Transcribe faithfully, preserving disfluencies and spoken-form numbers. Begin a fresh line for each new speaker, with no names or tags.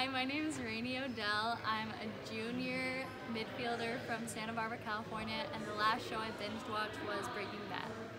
Hi, my name is Rainey Odell. I'm a junior midfielder from Santa Barbara, California, and the last show I binge watched was Breaking Bad.